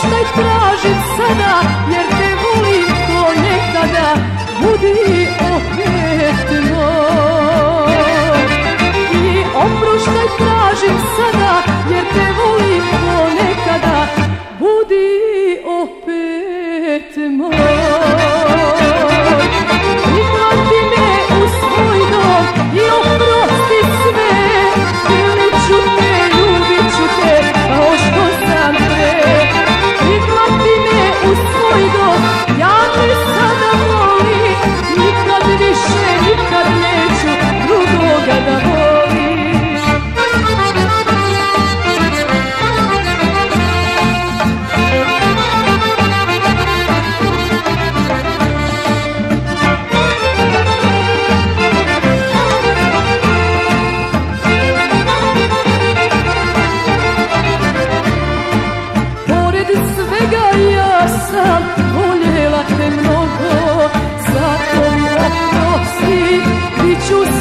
oproštaj tražim sada, jer te volim ko nekada, budi opet moj. I oproštaj tražim sada, jer te volim ko nekada, budi opet moj. Prihvati me u svoj dom i oprosti sve, volit ću te, ljubit ću te kao što sam pre. Prihvati me u svoj dom, ja te sada volim, nikad više, nikad neću drugoga da volim. Ja sam voljela te mnogo, zato mi oprosti, bit ću